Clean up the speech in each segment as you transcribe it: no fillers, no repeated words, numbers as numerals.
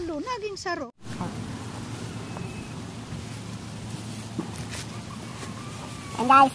Tulo, naging saro. And guys,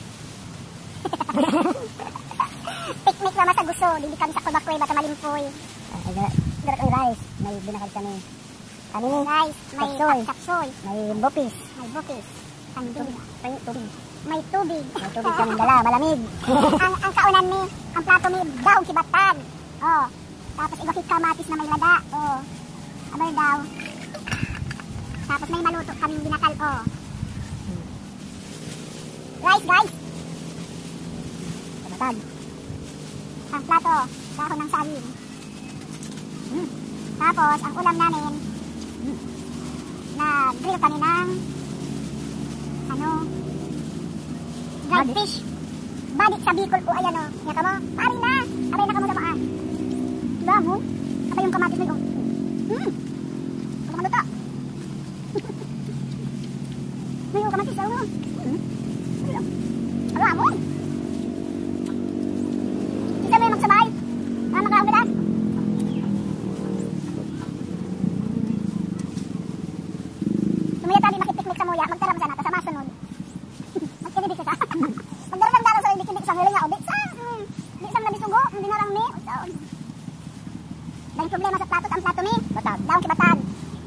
picnic naman sa gusto, hindi kami sa Kubakoy, bata malimpoy. Darat ang rice, may binakad kami. Kanini, rice, may kapsoy, may bupis. May bupis. May tubig. May tubig. May tubig kami dala, malamig. ang kaunan ni, ang plato ni daw kibatan. Oh, tapos ibakit kamatis na may lada. Oh, abay daw. Tapos may maluto kaming binakal. Oh. Rice guys. Kabatag. Ang plato, dahon ng saging. Tapos ang ulam namin, na grill kami ng dried fish. Badik sa Bicol po, ayan o. Yaka mo, paring na. Abay na kamo damaan. Diba mo? Abay yung kamatis mo yun. Wala maluto. May yung kamatis, alam mo. Wala mo. Isa mo yung magsabay. Mama ka ang bilas. Sumaya tabi makipiknik sa muya. Magtara mo sana ta sa masunod. Magkinibig ka. Magdarang-darang sa ibikinik sa ngayon nga. O, di sa nabisugo. Hindi narang mi. Dahil problema sa plato. Ang plato mi. Daong kibatag.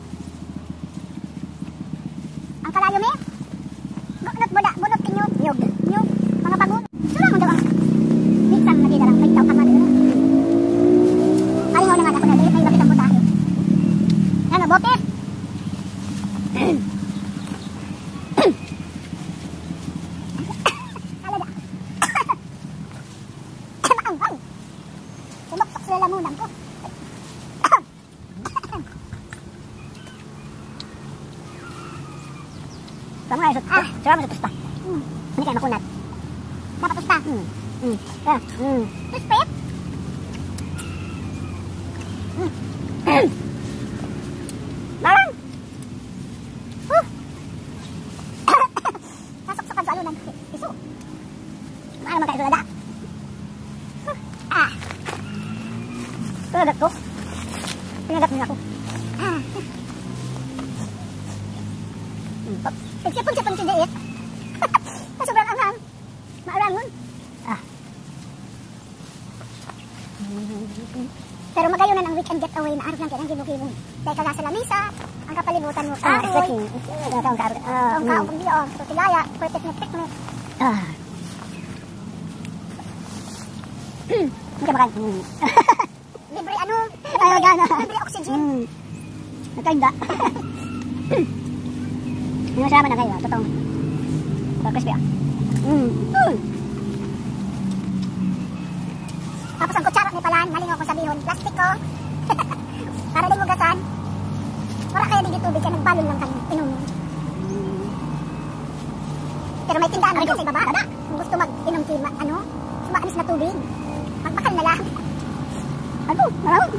Ang kalayo mi. Bunot kinyog. Nyog. Mga bagon. Sula mo daw ang minsan nagidarang. May daw kamad. Paringaw na nga ako na. Dahil may bakit ang putahe. Ano, bopit? Sumaksak sa lamunan ko. Sama nga, sama mo sa tusta. Hindi kayo makunat. Dapat tusta. Crispy? Marang! Sasaksakan sa alunan. Iso. Ano naman kayo tulada? Pinagat ko. Pinagat niya ako. Sipon-sipon si Diit. Sobrang anghang. Maarangon. Pero magayunan ang weekend getaway na araw lang kaya ang ginukibong. Dahil kaga sa lamisa, ang kapalibutan mo. Exactly. Ang kaong kong biyo. So sigaya, perfect na picnic. Hindi ka makan. Libre ano? Libre oxygen. Nagkainda. Hindi masama na kayo. Totoo. Ito crispy ah. Tapos ang kutsara ni Palan, nalingaw ko sabihon, plastic ko. Para din mo gasan. Wala kaya din tubig, kaya nagbalon lang kami. Inom. Pero may tindaan mo sa ibaba. Kung gusto mag-inom si maanis na tubig. Magbakal na lang. Ano? Maraming.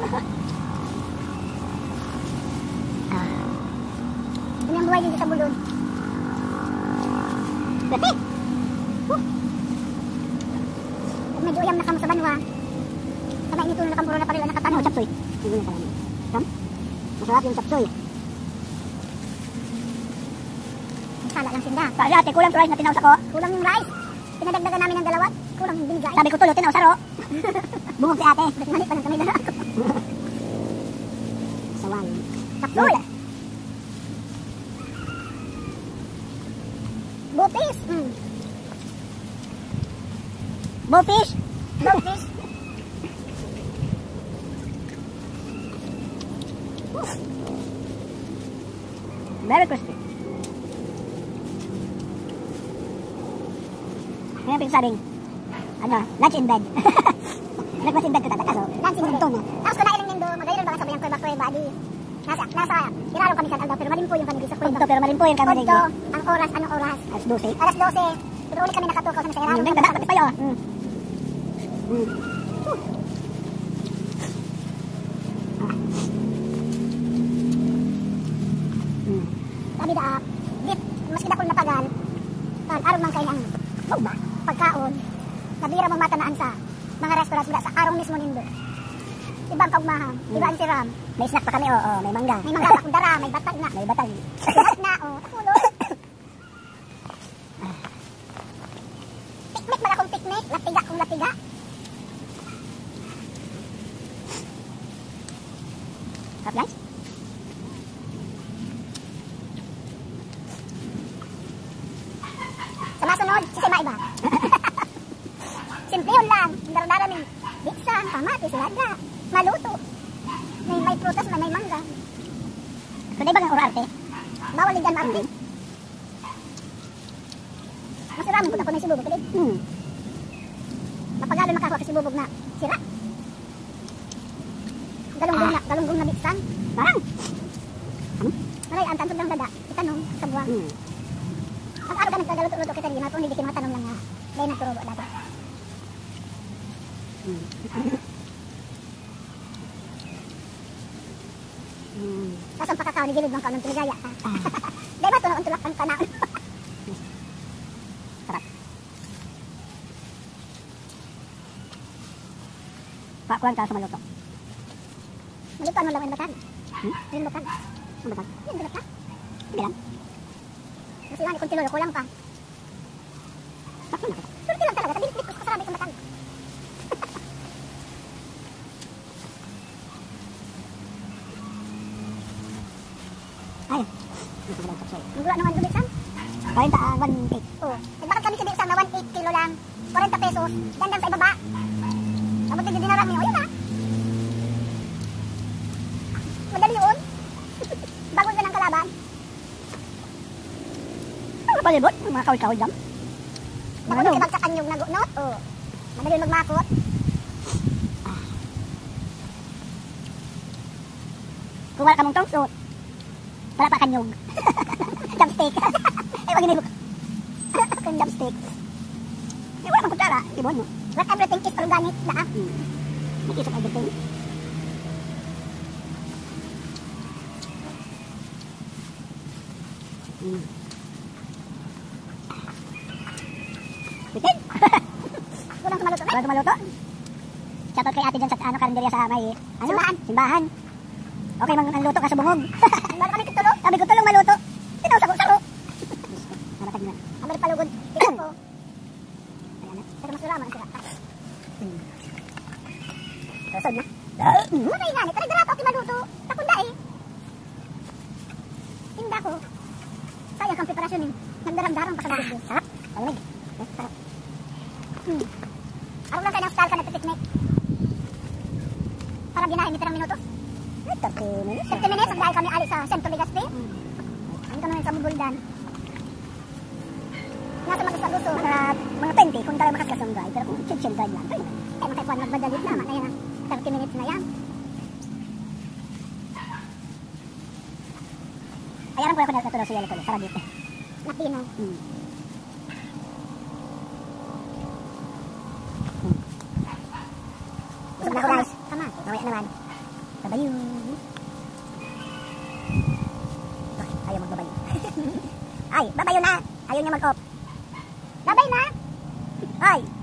Ini ang buhay din sa bulon. Berarti. Medyo uyam na kamo sa banwa. Sabay nito na kampuro na parila nakatanaw. Chapsoy. Hindi na pala. Sam? Masarap yung chapsoy. Masala lang sinda. Kaya ate, kulang rice na tinaw sa ko. Kulang yung rice. Pinadagdagan namin ng dalawat. Kulang yung binigay. Sabi ko tulo, tinaw sa ro. Bungog si ate. Mali pa lang kami dala. Sawang. Chapsoy. Bupis. Bupis. Bupis. Very crispy. Ngayon pinsabing, lunch in bed. Breakfast in bed ko talaga. So, lunch in bed. Tapos kunain ng nindo, magayon ba ka sabayang kurbak-kurbak badi. Nasa, iraro kami sa Aldaw, pero malimpo yung kami sa Kuwento. Pero malimpo yung kami sa ang oras, anong oras? Alas 12. Alas 12. Pero ulit kami nakatukaw sa iraro. Yung ganda, pati tayo. Sabi da, maski na kung napagal, araw man kayo ang pagkaon, nabira mong matanaan sa mga restaurants sa araw mismo nindo. Iba ang kaugmahan. Iba ang siram. May snack pa kami, oo. May mangga. May mga bakong dara, may batag na. May batag. Sirat na, tulog. Piknik, bala kong piknik. Latiga kong latiga. Sarap guys. Sa masunod, sisiba-iba. Simple yun lang. Dara-dara ng biksan, kamatis, laga, maluto. May prutas na may mangga. Pwede ba ng urarte? Bawal ligan martin. Masiraman po na kung may sibubog. Napagalo makakuha sa sibubog na sira. Galunggong na biksan. Parang. Maray, ang tantod lang dada. Itanong sa buwang. Pag araw ka nagkagaluto-luto kita rin, kung hindi kita matanong lang nga. Dahil naturobo dati. Tapos ang pakakaw ni Gilid bang kaunong tuligaya. Dahil ba ito noon tulak ang kanaon? Sarap. Pakuhan ka sa maluto. Malutuan mo lang yung batag. Yung batag. Ang batag. Yung batag. Bilang. Kasi yan, kung tinulo, kulang pa. Bakit na? Sulti lang talaga, tabilis-bilis ko kasarami kong batag. Ay. Ito ba lang kapsay? Nagula naman dumisan? 1.8. Oo. Nagbakad kami sa Bigsang na 1.8 kilo lang. 40 pesos. Dandang sa ibaba. Tapos tigil dinaran niyo. Ayun na. Madali yun. Bago ka ng kalaban. Ano palibot? Mga kawil-kawil dam. Bago na kibagsakan yung nagunot. Oo. Madali yun magmakot. Kung wala ka mong tongso, wala pa kanyog. Chopstick. Eh, wag inibok. Kung chopstick. Eh, wala mang kutsara. Ibon mo. Not everything is organic na. Nakisok everything. Bitin? Kulang sa maluto na. Wala maluto? Shoutout kay ate dyan sa karinderya sa may Simbahan. Simbahan. Okay, ang luto ka sa bungog. Bago kami tutulog. Sabi ko tulong maluto. Tinaw sako-sako. Namatag na. Amari palugod. Tingnan ko. Pero mas wala man sila. Susod na. Matay nga ni. Talaga ako maluto. Takunda eh. Tinda ko. Sayang kang preparasyon eh. Nagdarang-darang pa sa bibig. Sarap. Palamig. Sarap. Araw lang tayo ng style ka nagpipiknik. Para binahin ni pirang minutos. 30 minutes. 30 minutes ang dahil kami alis sa Centro Legazpi. Andito naman sa Bubuldan. Nasa Magasaguso. Mga 20 kung tayo makakasong drive. Pero kung chill drive lang. Ay, makaipuan magbadalit naman. Ayan na. 30 minutes na yan. Ayaran ko ako natulog sa yelo tuloy. Sarap dito. Napino. Busog na ako guys. Tama. Mamaya naman. Babayo. Ayaw magbabayo. Ay, babayo na. Ayaw niya mag-off. Babay na. Ay.